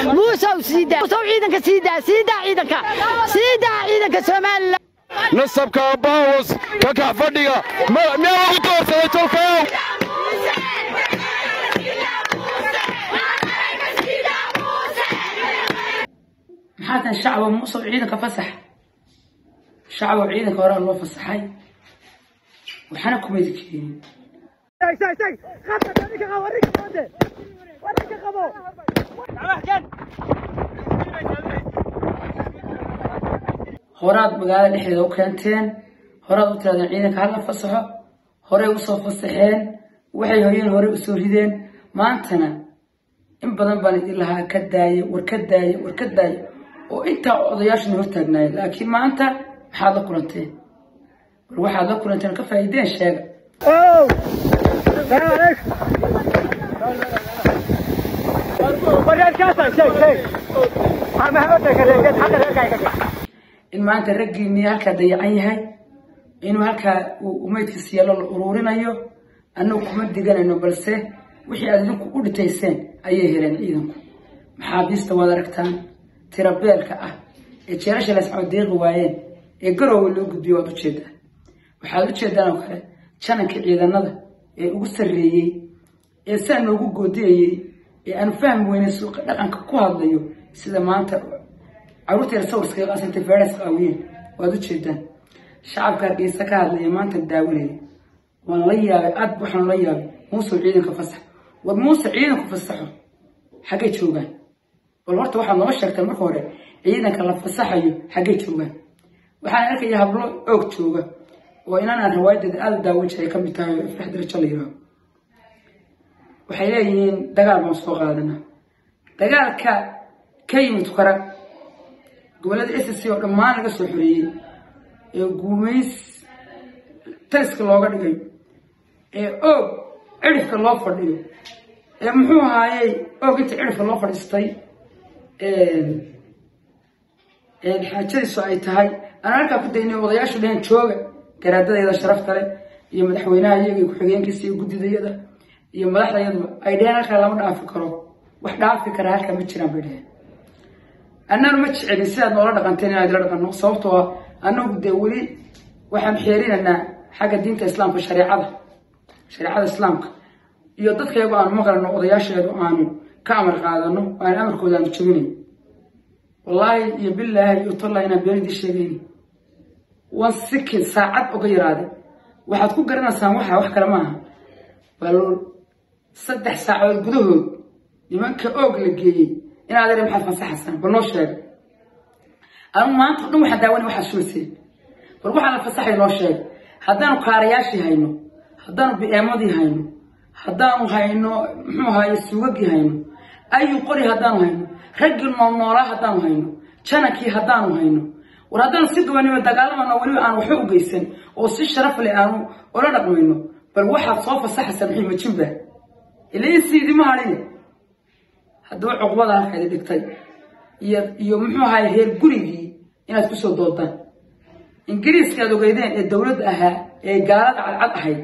موسى وسيدا عيدنك سيدا عيدنك سومالي نصبك باوس كاكا فديا ما وطور سيتوكاو حتى الشعب موسى عيدنك فسح الشعب عيدنك وراء الله فسحي وحنكم يذكرين ساي خطط هذيك اوريك فوده وريك خبو هوراد مقالة لحية لو كانتين هوراد وتلادين عيدنك هلا فسحوا هوري وصو فسحين وحي هوين هوري وسوريدين ما انتنا إن بدن بان يدير لها وركداي وإنت عضياش نهرتاقناي لكن ما أنت حاضر كورنتين والواحد لا كورنتين كفايدين شيء أوه السلام عليكم بريال كاسة شيء ما هودك الرجال حتى الرجال إن ما أنت رجل إني هالك ضيعي هاي إنه هالك وميت في السيالة الأرورين أيوه أنه كمان دجال إنه بلسه وحي أذنكم قول تيسين أيه هلين إيدهم محابيس توادركتان تربيلك الشراشة اللي سعود دير روايين يقرأوا اللي يقول بيوضو تشيدا وحالو تشيدان وكله شانك عيدا نضا ugu sarreeyay ee saan ugu goodiyay ee aan fahmi weyn suuqa dhaqanka ku hadlayo sida maanta caruurta sawirska qaasantay feeras qaawiyeen waad u jeedaan shacabka Hargeysa ka hadlaya maanta daawanay waan la yaabay aad waxaan la yaabay Muuse ciidanka fasax wad Muuse ciidanka fasaxo xagee joogaan wal horta waxa noo sheegtay marka hore ciidanka la fasaxayo xagee joogaan waxaan arkay hablo og jooga وإننا الروايد أل داوود شيء كم بتاعي في حد رجاليها وحياين دجال مصطوغ هذانا دجال كي متكرر قبلت إسسي وكمان نقص الحرية قوميس تسك الله قدي أو عرف الله فردي محوها هاي أو قلت عرف الله فردي استي الحاجة السؤال هاي أنا أركب كده إني وضيعش لين شوقة كرادة إذا شرفت له يوم الحوينة يجي وحجين كسي وجدي ذي يوم لحظة يوم أيدينا كلام نافكره وحنا نافكره هالك متشنا بده أنا متش يعني سيد نورنا قنتين عيد لنا قنو صوتها أنه بدولي وحن حيرين أن حاجة دين الإسلام في شريعة الإسلام يضطر يبقى أنا مقرن وضياش أنا كامر قادنه وأنا أمر كودان تشوفني والله يبالله يطلع هنا بيرد الشيء والسكن ساعات أغير waxaad ku garanaysaa wax kale maaha bal 3 saacadood gudahood nimanka oog la geeyay in aad reer maxad fasaxsan bal noo sheeg aan maanta dhan waxa daawani waxa suusay bal waxa la fasaxay noo sheeg hadaan qaariyaashi hayno hadaan bi'aamadii hayno hadaan hayno muxuu hayo suugii hayno ayu qori hadaan hayno ragil noolaa hadaan hayno janaki hadaan hayno وهذا سيد وني دغالمنا ولي aan wax u geysan oo si sharaf leh aan ola dhaqmayno bal waxa soo fasax sameeyay ma jimba ilaa sidii ma harin haduu cuqbada halka dhigtay iyo muxuu ahay heer gurigii inaad ku soo doodaan ingiriiska aad ogeydeen ee dawladda ahaa ee gaalada cad ahayd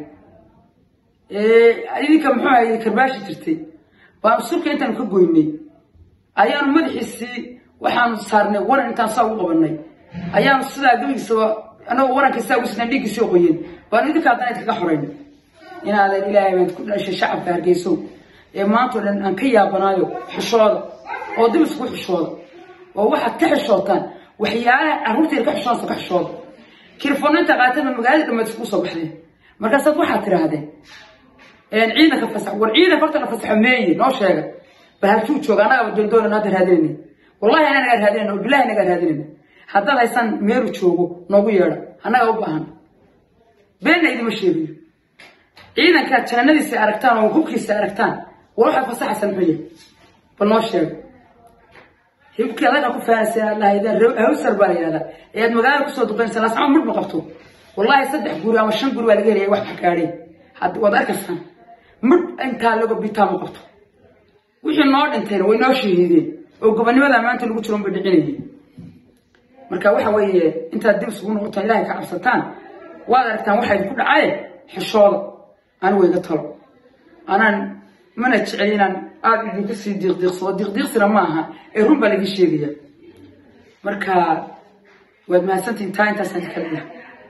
idinka muxuu ahay karbaashi jirtay baan suuqa intaan ka goynay ayaan madaxiisi waxaan saarnay waran intaan soo qabanay ayaan sida gabadhiisa ana warankiisa ugu sidaan dhigiisa qoyin baan idinka hadana ka xoreyn inaad ilaahay baan ku dhashay shacabka Hargeysa ee maanta aan ka yaabanayo xishooda oo dib isku xishooda oo waxa ka xishootaan waxyaalaha carruurta ka xishooda kirfoonanta qaatana magaalada dhammaad isku soo baxday markaas waxa tiraahdeen ciidanka fasax war ciidanka horta la fasaxmeeyay noo sheega bal halkuu jooga anaga doonana hadda raadinayna wallahi anaga raadinayna billahi anaga raadinayna hadda aysan meeru joogo noogu yeedha anaga u baahan been idima sheegiyo ciidanka janadiisa aragtaan oo hubkiisa aragtaan waxa fasaxsan xilli bal noo sheeg hibkii adaga ku faanaysan Allah idan hawsar baa yiraahdaa ee magaalada ku soo duqeynaysan la socon ma qabto wallahi 3 guri ama 5 guri waa laga helay wax ka gaadhay had wad arkaysan mid inta lagu bitaa ma qabto wixii noo dhintay way noo sheegeen oo gobonimada maanta lagu jiro ma dhicinayeen marka waxa weeye inta dib isugu noqoto Ilaahay ka cabsataan waad aragtaan waxa ku dhacay xishooda aan weyga talo anaan mana jecelinan aad idinku sii diiqdiiqsado diiqdiiqsina ma aha ee run baa laga sheegaya marka waad mahadsantihiin taa intaasaan ka leeyahay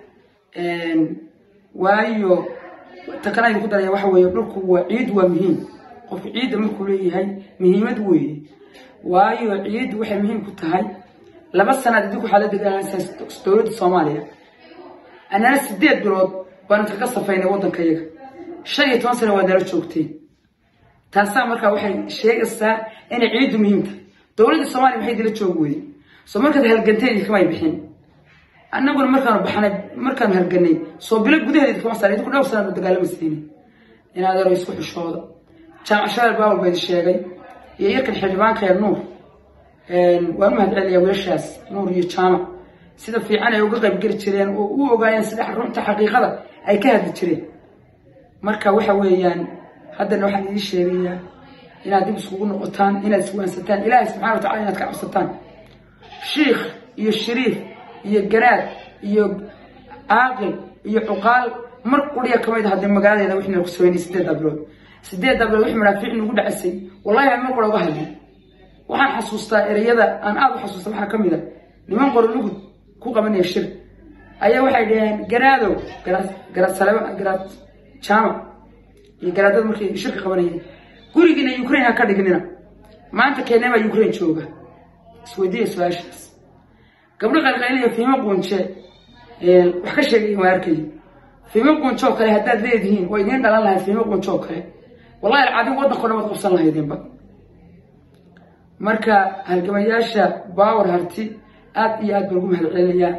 waayo takana idinku daraya waxa weeye dhulku waa ciid waa muhiim qofku ciidda markuu leeyahay muhiimad weeye waayo ciid waxay muhiim ku tahay 2 sanaad idinku waxaa la dagaalanaysaa dowladda Soomaaliya anana 8 bilood baan ka safaynay waddankayaga 15 sano waa nala joogtay taasaa markaa waxay sheegaysaa inay ciiddu muhiim tahay dowladda Soomaaliya waxay dila joog weeye soo markaad halganteen kamay bixin annaguna markaan halganay soo bilo gudaheeda kama saaray idinku 2 sano dagaalamaysay inaad yaro isku xishooda jaamacada baawal bay sheegay iyo yarkan xildhibaanka Nuur waan mahadcelinayaa wiilashaas Nuur iyo jaamac sida fiican ay uga qayb gali jireen oo u ogaayeen sida runta xaqiiqada ay ka hadli jireen marka waxa weeyaan haddana waxaan idin sheegayaa inaad dib iskugu noqotaan inaad iswaansataan Ilaahay subxaanahu wa ta'aala inaad ka cabsataan sheekh iyo shariif iyo garaad iyo caaqil iyo cuqaal mar quriya kamid ah magaalada wixii ku soo 8 bilood wixii maraafiic nagu dhacsay wallahi ma qoro uga hadlay waxaan xasuustaa erayada aan aad u xasuusto waxa kamid ah niman qoro lugud ku qabanay shir ayaa waxay dhaheen garaadow garaad salama garaad jaamac iyo garaadada markay shirka qabanayeen gurigiina Ukraine ka dhignina maanta keenay Ukraine jooga isweydiin su'aashaas gabdho qalqaynaya fiimo qoonje wax ka sheegay waarkay fiimo qoonjo kale haddaad leedihiin way idin dhalan lahayd fiimo qoonjo kale wallahi alcaadi waddankoona ma qabsan lahaydeenba marka halgamayaasha baawar harti aad iyo aad baan ugu mahadcelinayaa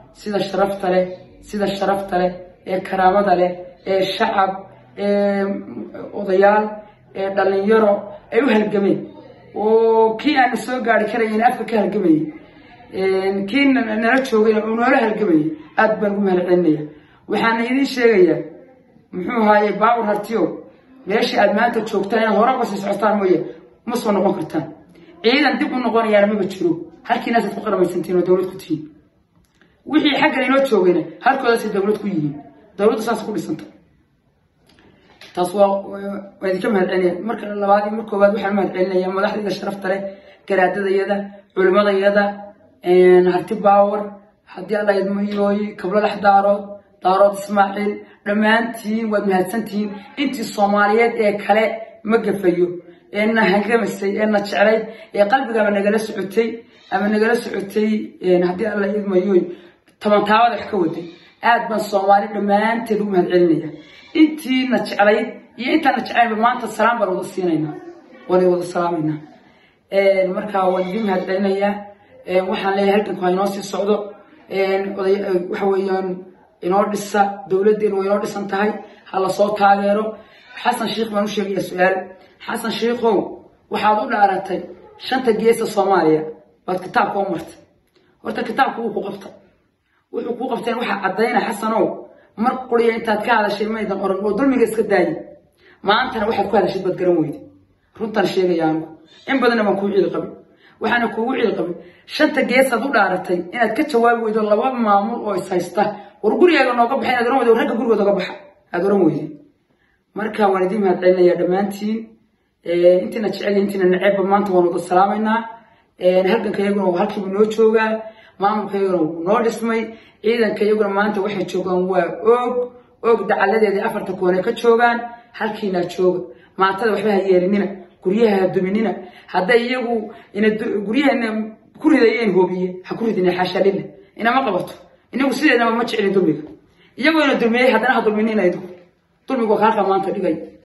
sida sharafta leh ee karaamada leh ee shacab odayaal dhalinyaro ay u halgameen oo kii aan soo gaari karayn afka ka halgamayay kii nala joogay oo noola halgamayay aad baan ugu mahadcelinayaa waxaan idin sheegayaa muxuu ahaayay baawar hartiyo meeshii aad maanta joogtaan inaad hore uga sii socotaan mooye ma soo noqon kartaan ciidan dib u noqonayaana maba jiro halkiinaas ku qaramaysantiin oo dawlad ku tihiin wixii xaggan inoo joogayna halkoodaas dawlad ku yihiin dawladdu saas ku dhisanta taas waa idinka mahadcelinayaa marka labaad iyo marka koowaad waxaan mahadcelinayaa madaxda sharafta leh garaadadayada culimadayada harti baawar haddii alla idmayooy kablo daarood Ismaaciil dhammaantiin waad mahadsantihiin intii Soomaaliyeed ee kale ma gafayo na halgamaysay na jeclay ee qalbiga nagala socotay haddii alla idmayooy tabantaawada wax ka waday aad baan Soomaali dhammaanteed u mahadcelinayaa intii na jeclay iyo intaan na jeclayba maanta salaam baan wada siinaynaa wada salaamayna marka waan idin mahadcelinayaa waxaan leeyahay halkan ku inoo sii socdo waxa weeyaan inoo dhisa dawladdeena way inoo dhisan tahay hala soo taageero xasan sheekh baan u sheegayaa su'aal xasan sheekhow waxaad u dhaaratay 5 geesa Soomaaliya baad kitaabka u martay horta kitaabku wuxuu ku qabteen waxa cadayna xasanow mar qoriya intaad ka hadashay meedan oran oo dulmiga iska daayay maantana waxaad ku hadashay bad garan weyday runtan sheegayaan in badan ma ku ciil qabin waxaana kuugu ciil qabin 5 geesaad u dhaaratay inaad ka jawaabi weydo 2 maamul oo is haysta war gurigaaga nooga baxay aad oran weydo ragga gurigooda uga baxa aad oran weyday marka waan idin mahadcelinayaa dhammaantiin intina jecel intina nacayb maanta waan wada salaamaynaa halkankayaguna waa halkii noo joogaa maamulkayaguna noo dhismay ciidankayaguna maanta waxay joogaan waa og dacaladeedii 4 koone ka joogaan halkiina jooga maantada waxba ha yeelinina guryaha duminina hadday iyagu guryaheena ku ridayeen hoobiye ha ku ridina xaasha lillah inama qabato inagu sideedaba ma jeclin dulmiga iyagoo ina dulmiyay haddana ha dulminina dulmigu halka maanta dhigay